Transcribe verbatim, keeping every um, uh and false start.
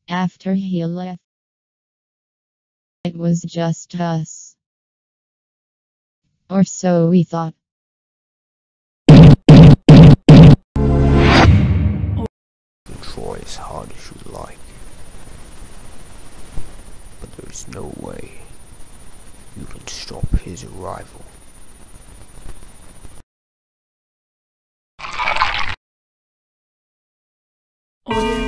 After he left, it was just us. Or so we thought. Try as hard as you like, but there is no way you can stop his arrival. Audio